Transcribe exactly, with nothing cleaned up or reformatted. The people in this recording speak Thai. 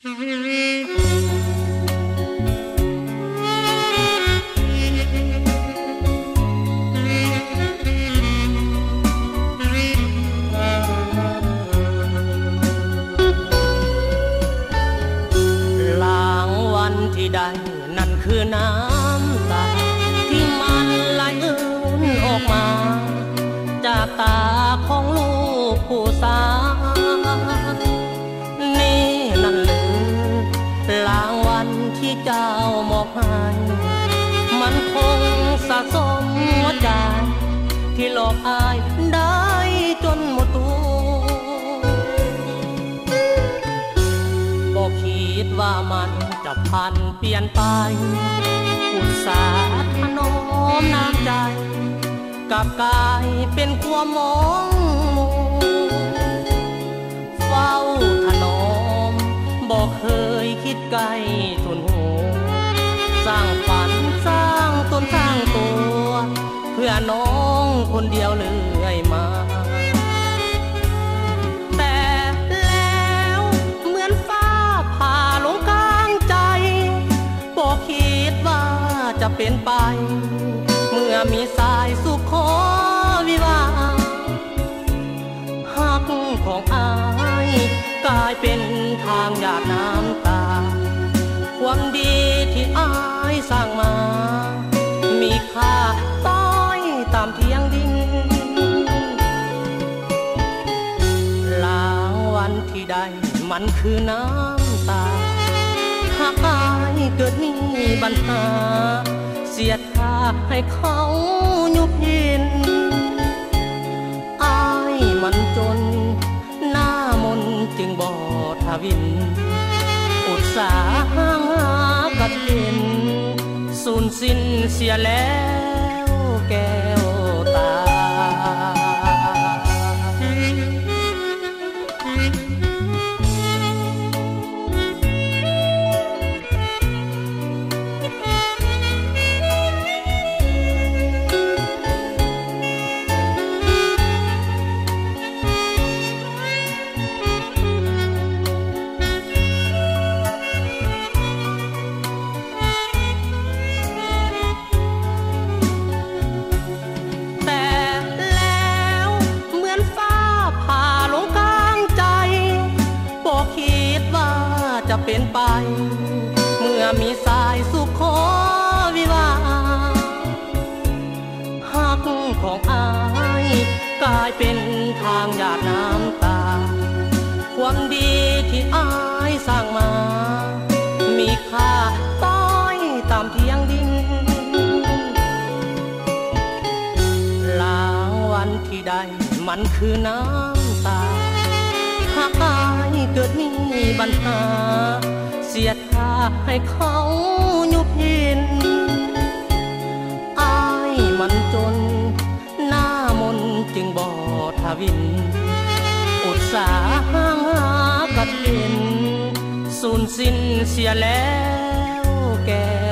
ที่ใดนั่นคือน้ำตาที่มันไหลเอื้อนออกมาจากตาของลูกผู้สาวนี่นั่นหรือรางวัลที่เจ้ามอบให้มันคงสะสมหัวใจที่หลอกอายได้จนหมดตัวบอกคิดว่ามันจะพันเปลี่ยนไปอุตสาห์ถนอมน้ำใจกลับกลายเป็นความมองมัวเฝ้าถนอมบอกเคยคิดไกลทุนหัวสร้างฝันสร้างตนสร้างตัวเพื่อน้องคนเดียวเลื่อยมาแต่แล้วเหมือนฟ้าผ่าลงกลางใจบอกคิดว่าจะเป็นไปเมื่อมีสายสุขขอวิวาหักของอายกลายเป็นทางหยาดน้ำตาความดีที่อายสร้างมามีค่าต้อยตามเทียงดินรางวัลที่ได้มันคือน้ำตาหากอายเกิดมีปัญหาเสียท่าให้เขายุบยินอายมันจนหน้ามนจึงบ่ทวินอุตสาหะหากัดเห็นสูญสิ้นเสียแล้วแก้วตาเป็นไปเมื่อมีสายสุขขอวิวาหักของอายกลายเป็นทางหยาดน้ำตาความดีที่อายสร้างมามีค่าต้อยตามเทียงดินรางวัลที่ได้มันคือน้ำตาหากอายเกิดมีปัญหาเสียท่าให้เขายุบยินอายมันจนหน้ามนจึงบ่ทวินอุตสาหะหากัดเห็นสูญสิ้นเสียแล้วแก